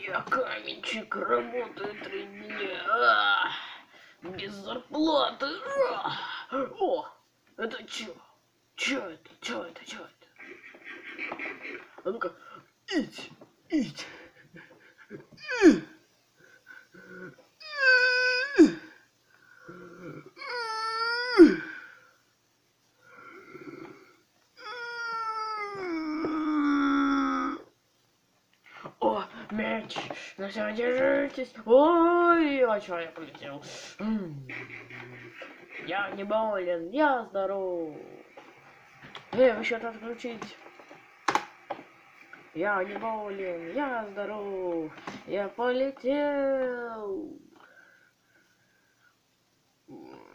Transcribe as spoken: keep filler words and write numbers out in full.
Я каменщик, работаю три дня. А, без зарплаты. А, о, это чё? Чё это? Чё это? Чё это? А ну-ка, ить, ить. О, мяч! Ну все, держитесь! Ой, а чё я полетел? Я не болен, я здоров. Эй, вы что-то отключить? Я не болен, я здоров. Я полетел.